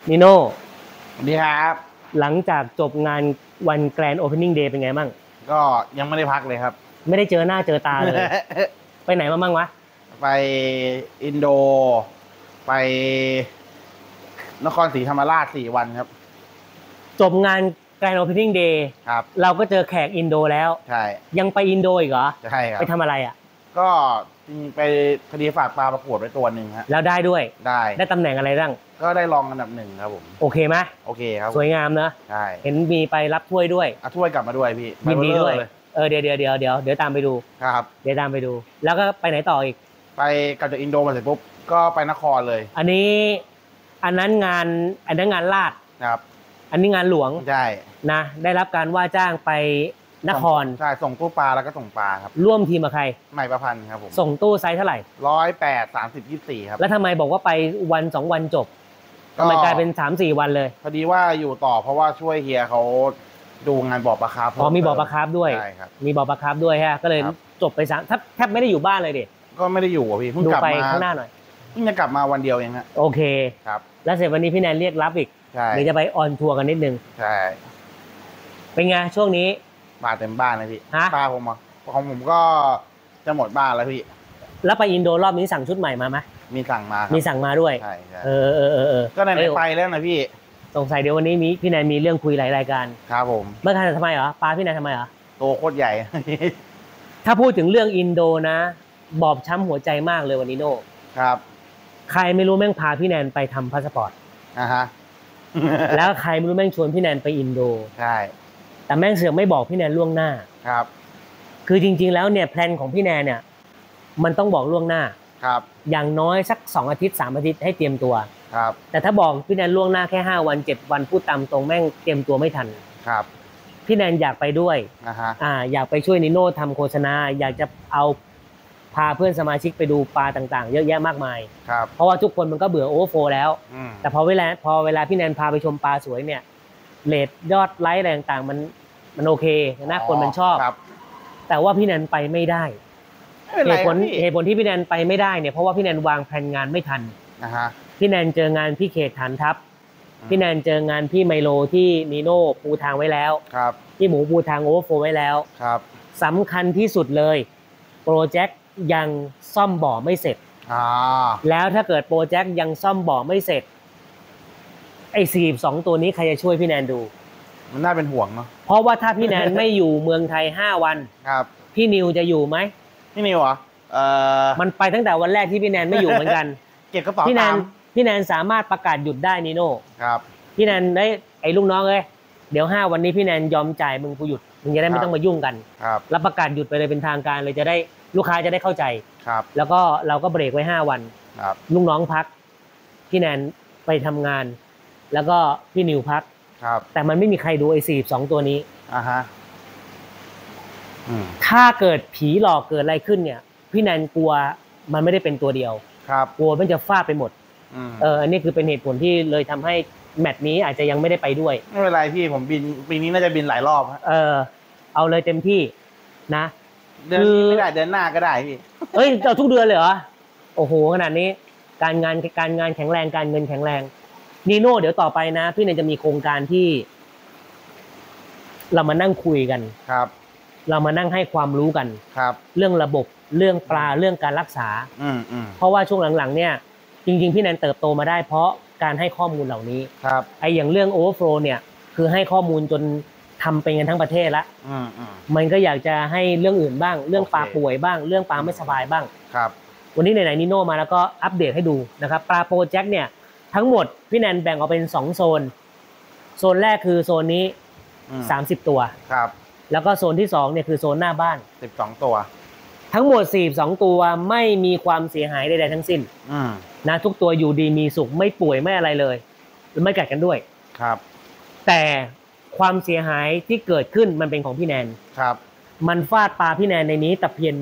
นิโน่สวัสดีครับหลังจากจบงานวันแกรนด์โอเพนนิ่งเดย์เป็นไงบ้างก็ยังไม่ได้พักเลยครับไม่ได้เจอหน้าเจอตาเลย ไปไหนมาบ้างวะไปอินโด ไปนครศรีธรรมราช4 วันครับจบงานแกรนด์โอเพนนิ่งเดย์ครับเราก็เจอแขกอินโดแล้วใช่ยังไปอินโดอีกเหรอใช่ครับไปทำอะไรอ่ะก็จริงไปคดีฝากปลาประกวดไปตัวหนึ่งฮะแล้วได้ด้วยได้ตำแหน่งอะไรบ้างก็ได้รองอันดับ1ครับผมโอเคไหมโอเคครับสวยงามเนอะใช่เห็นมีไปรับถ้วยด้วยถ้วยกลับมาด้วยพี่ยินดีด้วยเดี๋ยวตามไปดูครับเดี๋ยวตามไปดูแล้วก็ไปไหนต่ออีกไปกลับจากอินโดมาเสร็จปุ๊บก็ไปนครเลยอันนั้นงานลาดครับอันนี้งานหลวงใช่นะได้รับการว่าจ้างไปนครใช่ส่งตู้ปลาแล้วก็ส่งปลาครับร่วมทีมกับใครใหม่ประพันธ์ครับผมส่งตู้ไซส์เท่าไหร่ 108 30 24ครับแล้วทำไมบอกว่าไปวัน2 วันจบทำไมกลายเป็น3-4 วันเลยพอดีว่าอยู่ต่อเพราะว่าช่วยเฮียเขาดูงานบ่อปลาคาร์ฟมีบ่อปลาคาร์ฟด้วยใช่ครับมีบ่อปลาคาร์ฟด้วยฮะก็เลยจบไปแทบไม่ได้อยู่บ้านเลยดิก็ไม่ได้อยู่อ่ะพี่เพิ่งกลับมาข้างหน้าหน่อยเพิ่งจะกลับมาวันเดียวเองฮะโอเคครับแล้วเสร็จวันนี้พี่แนนเรียกรับอีกเดี๋ยวจะไปออนทัวร์กันนิดนึงใช่เป็นไงช่วงนี้ปลาเต็มบ้านเลยพี่ปลาของผมก็จะหมดบ้านแล้วพี่แล้วไปอินโดรอบนี้สั่งชุดใหม่มาไหมมีสั่งมาด้วยใช่ก็ไหนไปแล้วนะพี่สงสัยเดี๋ยววันนี้พี่แนนมีเรื่องคุยหลายรายการครับผมเมื่อทำไมเหรอปลาพี่แนนทำไมเหรอโตโคตรใหญ่ถ้าพูดถึงเรื่องอินโดนะบอบช้ำหัวใจมากเลยวันนี้โน่ครับใครไม่รู้แม่งพาพี่แนนไปทำพาสปอร์ตฮะแล้วใครไม่รู้แม่งชวนพี่แนนไปอินโดใช่แต่แม่งเสือกไม่บอกพี่แนนล่วงหน้าครับคือจริงๆแล้วเนี่ยแพลนของพี่แนนเนี่ยมันต้องบอกล่วงหน้าครับอย่างน้อยสัก2 อาทิตย์3 อาทิตย์ให้เตรียมตัวครับแต่ถ้าบอกพี่แนนล่วงหน้าแค่5 วัน7 วันพูดตามตรงแม่งเตรียมตัวไม่ทันครับพี่แนนอยากไปด้วยอยากไปช่วยนิโน่ทำโฆษณาอยากจะเอาพาเพื่อนสมาชิกไปดูปลาต่างๆเยอะแยะมากมายเพราะว่าทุกคนมันก็เบื่อโอเวอร์โฟลแล้วแต่พอเวลาพี่แนนพาไปชมปลาสวยเนี่ยเรทยอดไลค์อะไรต่างๆมันโอเคนะคนมันชอบแต่ว่าพี่แนนไปไม่ได้เหตุผลที่พี่แนนไปไม่ได้เนี่ยเพราะว่าพี่แนนวางแผนงานไม่ทันพี่แนนเจองานพี่เขตฐานทัพพี่แนนเจองานพี่ไมโลที่นีโน่ปูทางไว้แล้วพี่หมูปูทางโอเวอร์โฟลไว้แล้วสำคัญที่สุดเลยโปรเจกต์ยังซ่อมบ่อไม่เสร็จแล้วถ้าเกิดโปรเจกต์ยังซ่อมบ่อไม่เสร็จไอ้42ตัวนี้ใครจะช่วยพี่แนนดูมันน่าเป็นห่วงเนาะเพราะว่าถ้าพี่แนนไม่อยู่เมืองไทย5 วันพี่นิวจะอยู่ไหมพี่นิวเหรอมันไปตั้งแต่วันแรกที่พี่แนนไม่อยู่เหมือนกันเก็บกระเป๋าพี่แนนสามารถประกาศหยุดได้นิโน่ครับพี่แนนได้ไอ้ลูกน้องเลยเดี๋ยว5 วันนี้พี่แนนยอมจ่ายมึงกูหยุดมึงจะได้ไม่ต้องมายุ่งกันแล้วประกาศหยุดไปเลยเป็นทางการเลยจะได้ลูกค้าจะได้เข้าใจแล้วก็เราก็เบรกไว้5 วันลูกน้องพักพี่แนนไปทำงานแล้วก็พี่นิวพักแต่มันไม่มีใครดูไอ้42ตัวนี้ถ้าเกิดผีหลอกเกิดอะไรขึ้นเนี่ยพี่แนนกลัวมันไม่ได้เป็นตัวเดียวกลัวมันจะฟาดไปหมดอันนี้คือเป็นเหตุผลที่เลยทำให้แมตช์นี้อาจจะยังไม่ได้ไปด้วยไม่เป็นไรพี่ผมบินปีนี้น่าจะบินหลายรอบเอาเลยเต็มที่นะเดือนนี้ไม่ได้เดือนหน้าก็ได้พี่เอาทุกเดือนเลยเหรอโอ้โหขนาดนี้การงานแข็งแรงการเงินแข็งแรงนีโน่เดี๋ยวต่อไปนะพี่เนยจะมีโครงการที่เรามานั่งคุยกันเรามานั่งให้ความรู้กันเรื่องระบบเรื่องปลาเรื่องการรักษาเพราะว่าช่วงหลังๆเนี่ยจริงๆพี่แนนเติบโตมาได้เพราะการให้ข้อมูลเหล่านี้ไอ้อย่างเรื่องโอเวอร์โฟลเนี่ยคือให้ข้อมูลจนทำเป็นกันทั้งประเทศละมันก็อยากจะให้เรื่องอื่นบ้างเรื่องปลาป่วยบ้างเรื่องปลาไม่สบายบ้างวันนี้ไหนๆนิโน่มาแล้วก็อัปเดตให้ดูนะครับปลาโปรเจกต์เนี่ยทั้งหมดพี่แนนแบ่งออกเป็น2 โซนแรกคือโซนนี้30 ตัวแล้วก็โซนที่2เนี่ยคือโซนหน้าบ้าน 12 ตัวทั้งหมด42 ตัวไม่มีความเสียหายใดๆทั้งสิ้นนะทุกตัวอยู่ดีมีสุขไม่ป่วยไม่อะไรเลยไม่กัดกันด้วยแต่ความเสียหายที่เกิดขึ้นมันเป็นของพี่แนนมันฟาดปลาพี่แนนในนี้ตะเพียน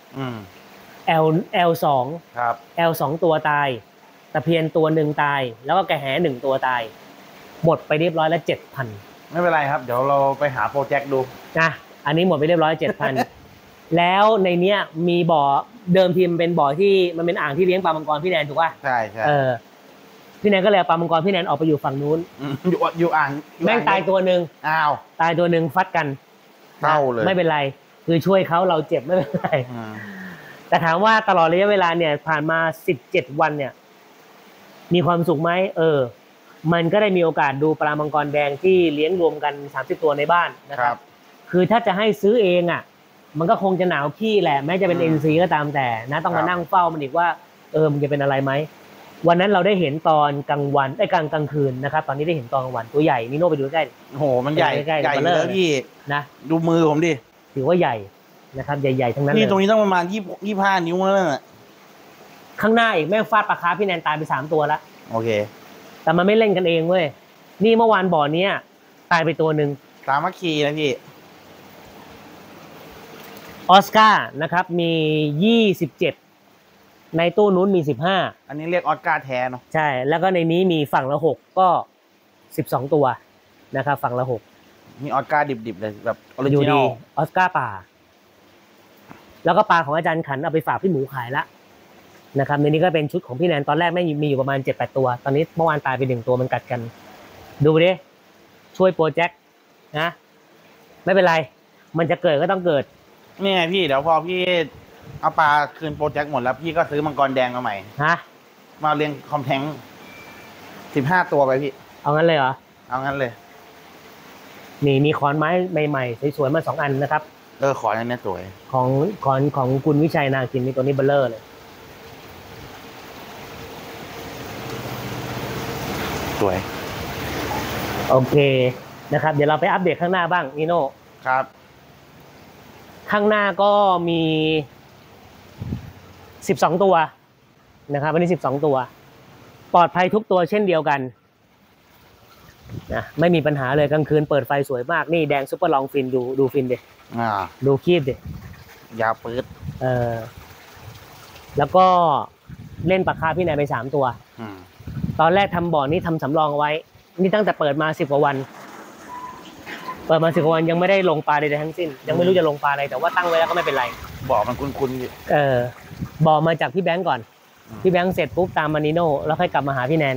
1 L2 L2 ตัวตายตะเพียนตัว1ตายแล้วก็แกแห1ตัวตายหมดไปเรียบร้อยแล้ว 7,000 ไม่เป็นไรครับเดี๋ยวเราไปหาโปรเจกต์ดูนะอันนี้หมดไปเรียบร้อย 7,000 แล้วในเนี้ยมีบ่อเดิมทีมเป็นบ่อที่มันเป็นอ่างที่เลี้ยงปลามังกรพี่แนนถูกป่ะใช่พี่แนนก็เลยเอาปลามังกรพี่แนนออกไปอยู่ฝั่งนู้นอยู่อ่างแม่งตายตัวหนึ่งอ้าวตายตัวหนึ่งฟัดกันเท่าเลยไม่เป็นไรคือช่วยเขาเราเจ็บไม่เป็นไรแต่ถามว่าตลอดระยะเวลาเนี่ยผ่านมา17 วันเนี่ยมีความสุขไหมมันก็ได้มีโอกาสดูปลามังกรแดงที่เลี้ยงรวมกัน30 ตัวในบ้านนะครับคือถ้าจะให้ซื้อเองอ่ะมันก็คงจะหนาวขี้แหละแม้จะเป็น NC ก็ตามแต่นะต้องมานั่งเฝ้ามันอีกว่ามันจะเป็นอะไรไหมวันนั้นเราได้เห็นตอนกลางวันกลางคืนนะครับตอนนี้ได้เห็นตอนกลางวันตัวใหญ่นิโน่ไปดูใกล้โอ้โหมันใหญ่เลยพี่นะดูมือผมดิถือว่าใหญ่นะครับใหญ่ๆทั้งนั้นนี่ตรงนี้ต้องประมาณ25 นิ้วแล้วน่ะข้างหน้าอีกแม่งฟาดปลาคาร์ฟพี่แนนตายไป3 ตัวแล้วโอเคแต่มันไม่เล่นกันเองเว้ยนี่เมื่อวานบ่อนี้ตายไปตัวหนึ่งสามัคคีนะพี่ออสการ์นะครับมี27ในตู้นู้นมี15 อันนี้เรียกออสการ์แท้เนาะใช่แล้วก็ในนี้มีฝั่งละ6ก็12ตัวนะครับฝั่งละ6 มีออสการ์ดิบๆเลยแบบออริจินอลออสการ์ป่าแล้วก็ปลาของอาจารย์ขันเอาไปฝากพี่หมูขายละนะครับในนี้ก็เป็นชุดของพี่แนนตอนแรกไม่มีอยู่ประมาณ 7-8 ตัวตอนนี้เมื่อวานตายไป1 ตัวมันกัดกันดูดิช่วยโปรเจกต์นะไม่เป็นไรมันจะเกิดก็ต้องเกิดนี่ไงพี่เดี๋ยวพอพี่เอาปลาคืนโปรเจกต์หมดแล้วพี่ก็ซื้อมังกรแดงมาใหม่มาเลี้ยงคอมแทง15 ตัวไปพี่เอางั้นเลยเหรอเอางั้นเลยนี่มีขอนไม้ใหม่ๆสวยๆมา2 อันนะครับขอนอันนี้สวยของคุณวิชัยนาคินนี่ตัวนี้เบลเลอร์เลยสวยโอเคนะครับเดี๋ยวเราไปอัปเดตข้างหน้าบ้างนิโน่ครับข้างหน้าก็มี12 ตัวนะครับวันนี้12 ตัวปลอดภัยทุกตัวเช่นเดียวกันนะไม่มีปัญหาเลยกลางคืนเปิดไฟสวยมากนี่แดงซุปเปอร์ลองฟินดูฟินดิดูคีบดิยาวปื๊ดแล้วก็เล่นปลาคาร์ฟพี่นายไป3 ตัวตอนแรกทำบ่อนี้ทำสำรองเอาไว้นี่ตั้งแต่เปิดมา10 กว่าวันยังไม่ได้ลงปลาใดๆทั้งสิ้นยังไม่รู้จะลงปลาอะไรแต่ว่าตั้งไว้แล้วก็ไม่เป็นไรบ่อมันคุ้นๆบ่อมาจากพี่แบงก์ก่อนพี่แบงก์เสร็จปุ๊บตามมานิโน่แล้วค่อยกลับมาหาพี่แนน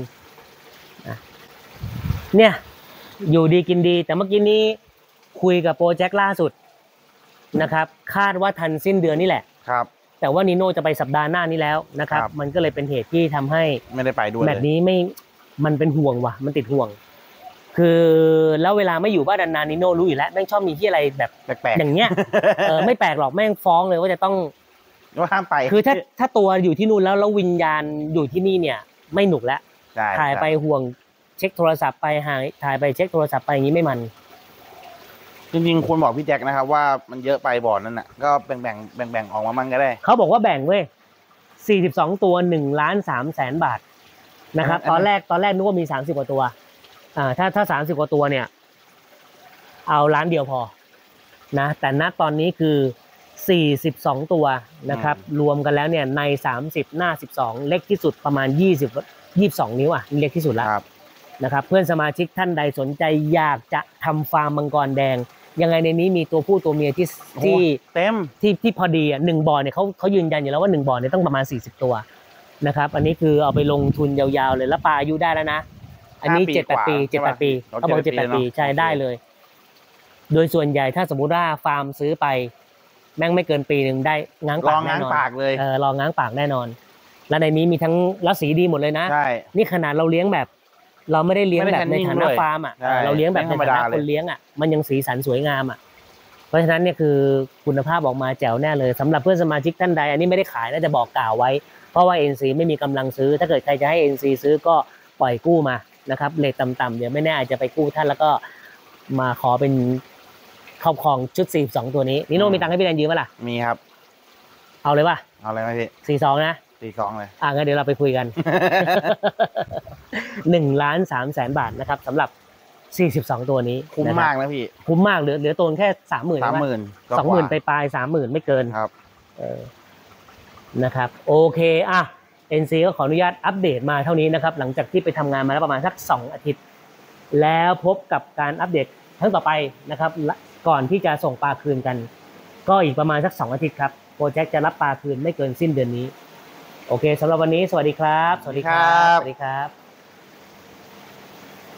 เนี่ยอยู่ดีกินดีแต่เมื่อกี้นี้คุยกับโปรเจกต์ล่าสุดนะครับคาดว่าทันสิ้นเดือนนี่แหละครับแต่ว่านิโน่จะไปสัปดาห์หน้านี้แล้วนะครับมันก็เลยเป็นเหตุที่ทำให้ไม่ได้ไปด้วยแบบนี้มันเป็นห่วงว่ะมันติดห่วงคือแล้วเวลาไม่อยู่บ้านนานๆนิโน่รู้อยู่แล้วแม่งชอบมีที่อะไรแบบแปลกๆอย่างเงี้ยไม่แปลกหรอกแม่งฟ้องเลยว่าจะต้องห้ามไปคือถ้าตัวอยู่ที่นู่นแล้ววิญญาณอยู่ที่นี่เนี่ยไม่หนุกแล้วถ่ายไปห่วงเช็คโทรศัพท์ไปถ่ายไปเช็คโทรศัพท์ไปอย่างนี้ไม่มันจริงๆควรบอกพี่แจ็คนะครับว่ามันเยอะไปบ่อนั่นน่ะก็แบ่งออกมามั่งก็ได้เขาบอกว่าแบ่งเว้ย42 ตัว1,300,000 บาทนะครับตอนแรกนึกว่ามี30 กว่าตัวถ้า30 กว่าตัวเนี่ยเอาล้านเดียวพอนะแต่ณตอนนี้คือ42 ตัวนะครับรวมกันแล้วเนี่ยใน30หน้า12เล็กที่สุดประมาณ22 นิ้วเล็กที่สุดแล้วนะครับเพื่อนสมาชิกท่านใดสนใจอยากจะทำฟาร์มมังกรแดงยังไงในนี้มีตัวผู้ตัวเมียที่เต็มที่พอดี1 บ่อเนี่ยเขายืนยันอยู่แล้วว่า1 บ่อเนี่ยต้องประมาณ40 ตัวนะครับอันนี้คือเอาไปลงทุนยาวๆเลยแล้วปลาอายุได้แล้วนะอันนี้7-8 ปีเขาบอก7-8 ปีใช่ได้เลยโดยส่วนใหญ่ถ้าสมมุติว่าฟาร์มซื้อไปแม่งไม่เกินปีนึงได้ง้างปากแน่นอนเลยลองง้างปากแน่นอนแล้วในนี้มีทั้งแล้วสีดีหมดเลยนะนี่ขนาดเราเลี้ยงแบบเราไม่ได้เลี้ยงแบบในฐานะฟาร์มเราเลี้ยงแบบในฐานะคนเลี้ยงมันยังสีสันสวยงามเพราะฉะนั้นเนี่ยคือคุณภาพออกมาแจ๋วแน่เลยสำหรับเพื่อนสมาชิกท่านใดอันนี้ไม่ได้ขายน่าจะบอกกล่าวไว้เพราะว่า NC ไม่มีกำลังซื้อถ้าเกิดใครจะให้ NC ซื้อก็ปล่อยกู้มานะครับเรทต่ำๆเดี๋ยวไม่แน่อาจจะไปกู้ท่านแล้วก็มาขอเป็นครอบครองชุด42 ตัวนี้นิโน่มีตังค์ให้พี่แดนยืมมั้ยล่ะมีครับเอาเลยป่ะเอาเลยไหมพี่ 42นะ 42เลยงั้นเดี๋ยวเราไปคุยกัน1,300,000 บาทนะครับสำหรับ42 ตัวนี้คุ้มมากนะพี่คุ้มมากเหลือตัวแค่ 30,000 20,000ไปปลาย 30,000ไม่เกินครับนะครับโอเคNC ก็ขออนุญาตอัปเดตมาเท่านี้นะครับหลังจากที่ไปทำงานมาแล้วประมาณสัก2 อาทิตย์แล้วพบกับการอัปเดตครั้งต่อไปนะครับก่อนที่จะส่งปลาคืนกันก็อีกประมาณสัก2 อาทิตย์ครับโปรเจกต์จะรับปลาคืนไม่เกินสิ้นเดือนนี้โอเคสำหรับวันนี้สวัสดีครับสวัสดีครับสวัสดีครับ